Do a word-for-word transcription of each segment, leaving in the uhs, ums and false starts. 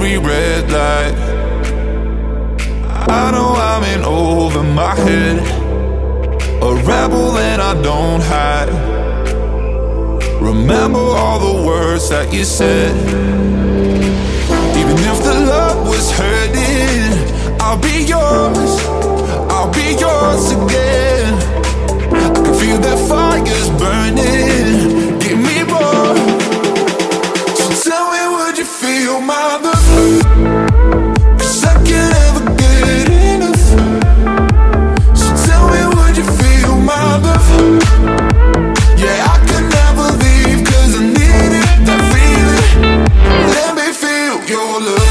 every red light. I know I'm in over my head, a rebel and I don't hide. Remember all the words that you said. Even if the love was hurting, I'll be yours, I'll be yours again. I can feel that fire's burning, give me more. So tell me, would you feel my love? 'Cause I can't ever get enough. So tell me, would you feel my love? Yeah, I can never leave 'cause I need it, that feeling. Let me feel your love.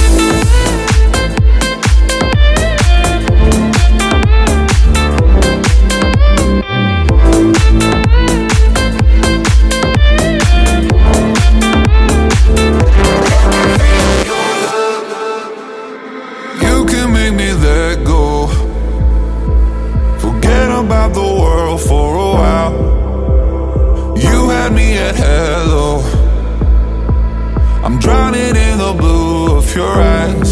About the world for a while. You had me at hello. I'm drowning in the blue of your eyes.